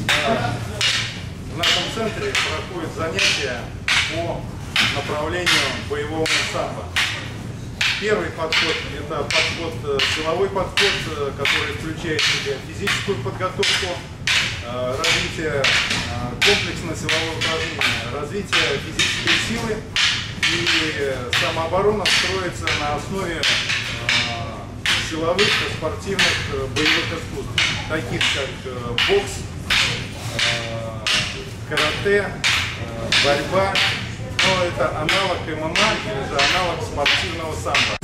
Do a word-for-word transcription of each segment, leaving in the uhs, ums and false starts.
В нашем центре проходят занятия по направлению боевого самбо. Первый подход – это подход, силовой подход, который включает в себя физическую подготовку, развитие комплексного силового упражнения, развитие физической силы, и самооборона строится на основе силовых, спортивных, боевых искусств, таких как бокс, карате, борьба. Но это аналог ММА или же аналог спортивного самбо.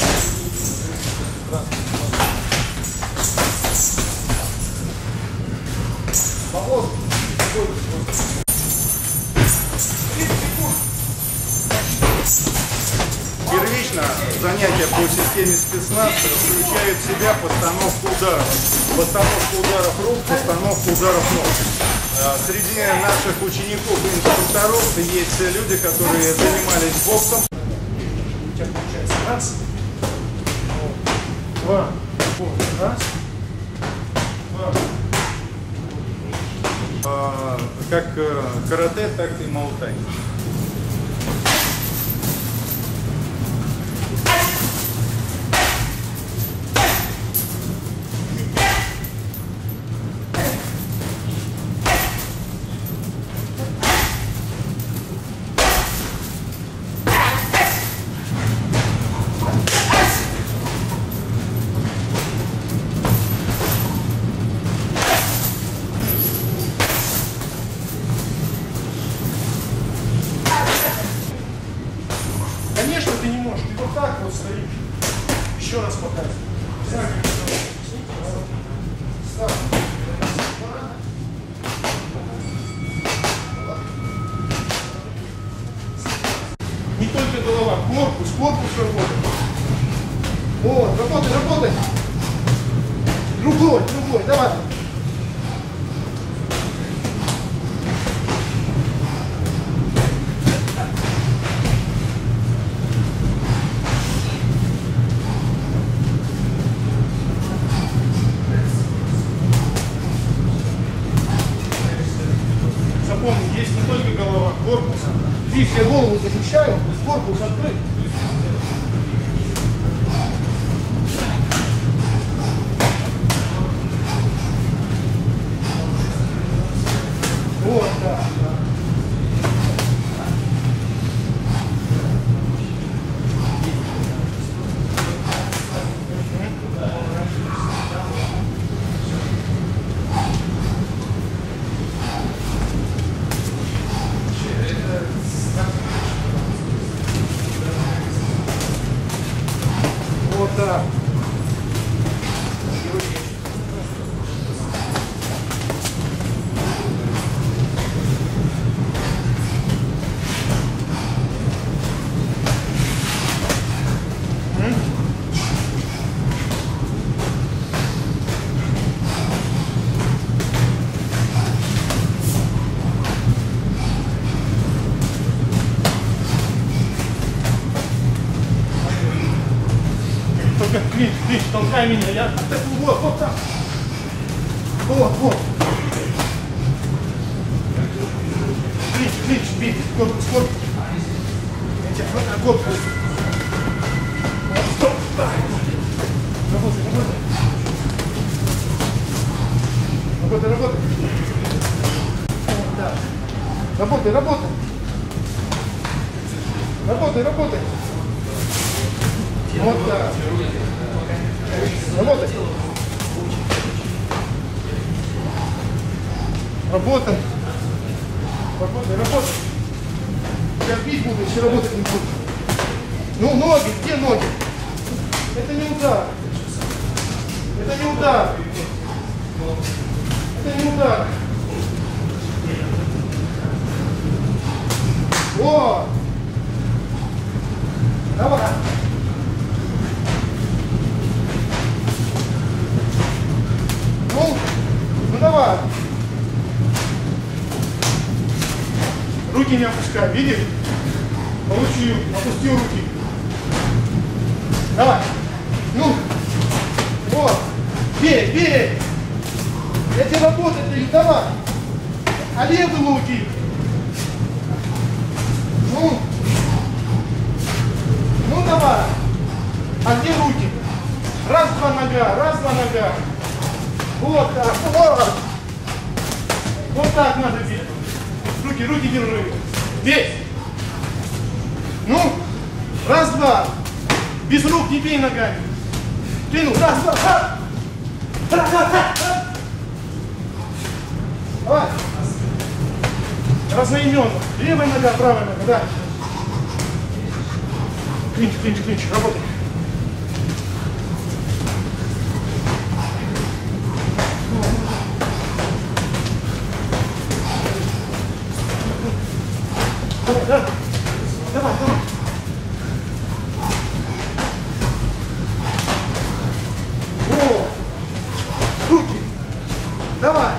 Первично занятия по системе спецназ включают в себя постановку ударов. Постановку ударов рук, постановку ударов ног. Среди наших учеников и инструкторов есть люди, которые занимались боксом. У тебя получается раз, два, раз, два. Как карате, так и муай-тай. Конечно, ты не можешь, ты вот так вот стоишь. Еще раз показывай. Не только голова, корпус, корпус работает. Вот, работай, работай. Другой, другой, давай. Запомни, есть не только голова, корпус. Здесь я голову защищаю, корпус открыт. Вот так. Вот так. Клич, клич, толкай меня, я атаку, вот, вот так. Вот, вот. Клич, клич, бей, корпус, корпус. Я тебя хватаю, корпус. Вот, стоп, так. Работай, работай. Работай, работай. Вот так. Работай, работай. Работай, работай. Вот так. Работай. Работай. Работай, работай. Сейчас бить буду, если работать не буду. Ну, ноги, где ноги? Это не удар. Это не удар. Это не удар. О! Давай. Ну, ну давай. Руки не опускай, видишь? Получил, опустил руки. Давай. Ну. Вот. Бей, бей. Я тебе работать даю, давай. А левый локоть. Ну. Ну давай. А где руки? Раз, два нога, раз, два нога. Вот так, вот. Вот так надо бить. Руки, руки держи. Бей. Ну, раз, два. Без рук не бей ногами. Двинул, раз, два, раз. Раз, раз, раз. Давай. Разноименно. Левая нога, правая нога, да. Клинч, клинч, клинч, работай. Давай, давай, давай, давай. О, руки. Давай.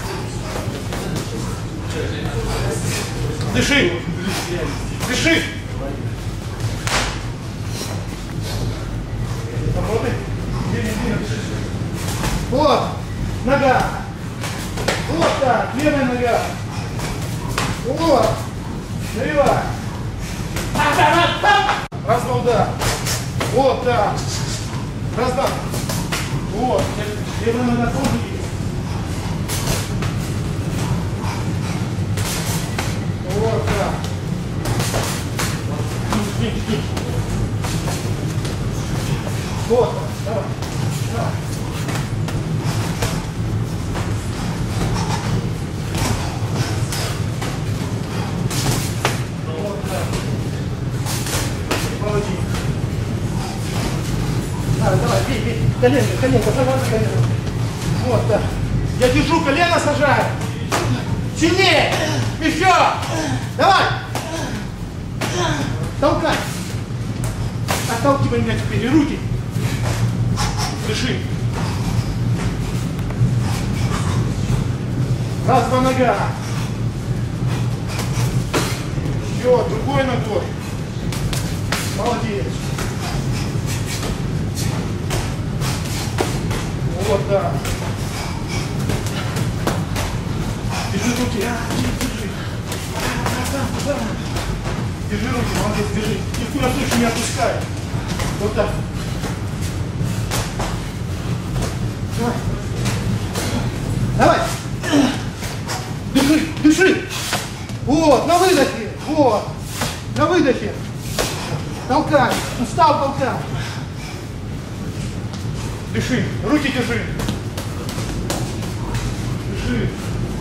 Дыши. Дыши. Работай. Вот. Нога. Вот так. Левая нога. Вот. Левая. Раз, два, удар. Вот так. Раз, два. Вот. Левая нога тоже есть. Вот так. Вот. Давай. Давай. Вот так. Молодец. Давай, давай, бей, бей. Коленка, коленка, пожалуйста, коленка. Вот так. Я держу, колено сажаю. Сильнее. Еще. Давай. Толкай. Отталкивай меня теперь и руки. Дыши. Раз, два нога. Еще, другой ногой. Молодец. Вот так. Держи руки. Держи. Держи руки, молодец, держи. Ни в коем случае не отпускай. Вот так. Давай. Давай. Дыши, дыши. Вот, на выдохе. Вот. На выдохе. Толкай. Устал, толкай. Дыши. Руки держи. Дыши.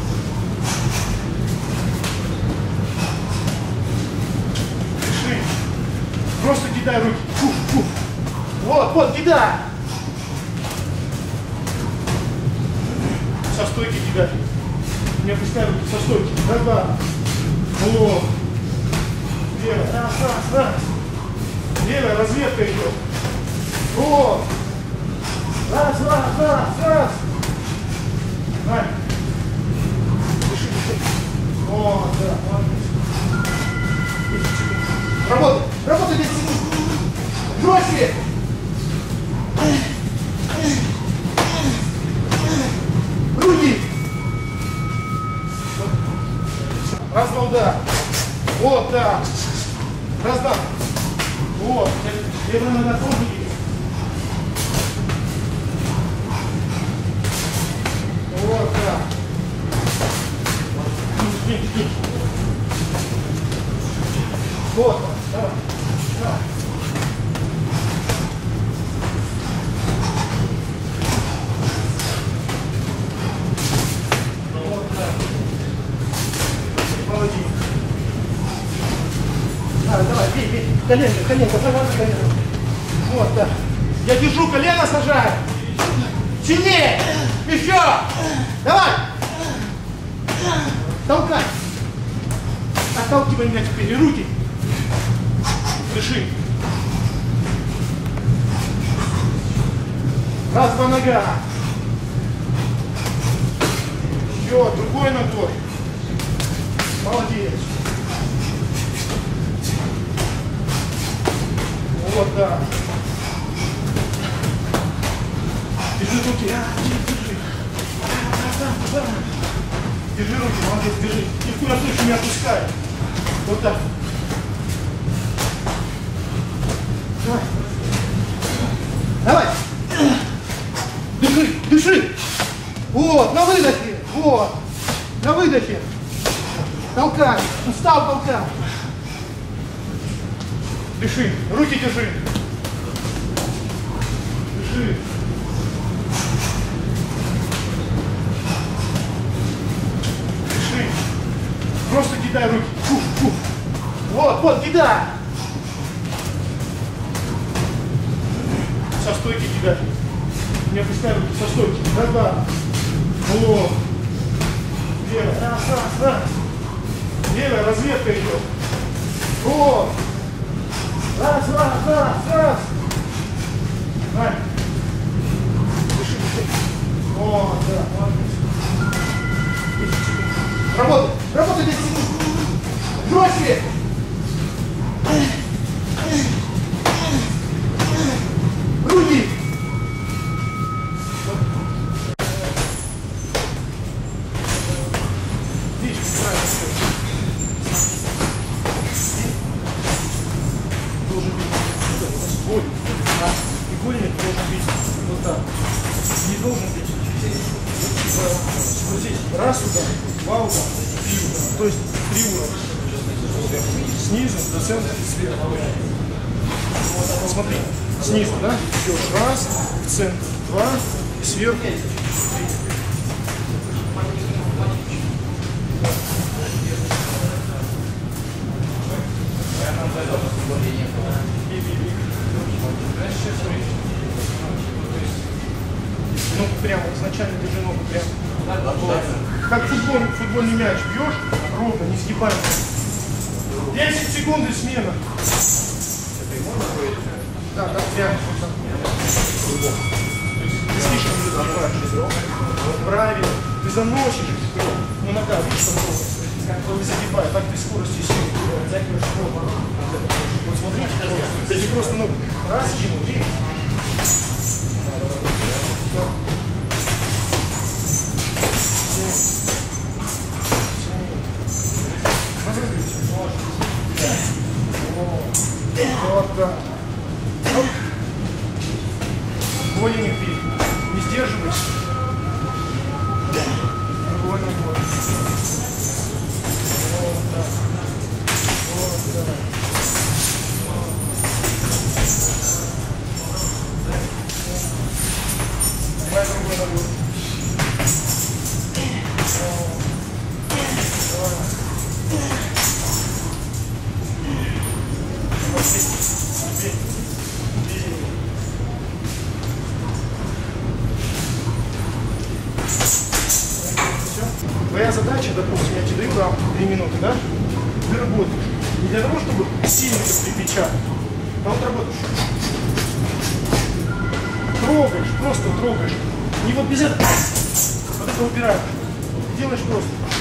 Дыши. Просто кидай руки. Фу, фу. Вот, вот, кидай. Со стойки кидай. Не опускай руки со стойки. Раз, два. Вот. Левая. Раз, раз, раз. Левая разведка идет. Вот. Раз, раз, раз, раз. Давай. Дыши, дыши. Вот, да, молодец. Работай. Работай здесь. Жестче. Руки. Раз, два, удар. Вот так. Раз, два. Вот. Левая нога тоже есть. Вот так. Вот. Давай. Давай. Вот так. Молодец. Давай, давай, бей, бей. Коленка, коленка, пожалуйста, коленка. Вот так. Я держу, колено сажаю. Сильнее. Еще. Давай. Толкай. Отталкивай меня теперь и руки. Дыши. Раз, два нога. Еще, другой ногой. Молодец. Вот так. Держи руки. Держи. Держи руки, молодец, держи. Ни в коем случае не отпускай. Вот так. Давай. Давай. Дыши, дыши. Вот, на выдохе. Вот. На выдохе. Толкай. Устал, толкай. Дыши. Руки держи. Дыши. Дыши. Просто кидай руки. Фу, фу. Вот, вот, кидай. Со стойки кидай. Не опускай руки, со стойки. Раз, два. Вот. Левая. Раз, раз, раз. Левая разведка идет. Вот. Раз, раз, раз, раз. Давай. Дыши, дыши. Вот, да, молодец. десять секунд. Работай, работай десять секунд. Жестче. Руки. Игольник должен бить вот так. Не должен бить. Вот здесь раз удар, два удара, три удара. То есть три уровня. Снизу до центра и сверху. Вот, посмотри. Снизу, да? Идешь раз, в центр, два, и сверху. Три. Ногу прямо, изначально держи ногу прямо. Как футбол, футбольный мяч бьешь, ровно, не сгибайся. десять секунд и смена. Да, да, прямо. Ты слишком не сгибаешь. Правильно. Ты заносишь. Ну, нога, видишь, что не загибай. Так ты скорости силы затягиваешь ровно. Вот смотри, ты просто ногу раз, ему, три. Вот так. Голени вверх. Не сдерживайся. Голени вверх. Вот так. Вот так. Давай другой ногой. Твоя задача, допустим, я тебе даю рамку три минуты, да? Ты работаешь. Не для того, чтобы сильно припечатать, а вот работаешь. Трогаешь, просто трогаешь. Не вот без этого. Вот это убираешь. Делаешь просто.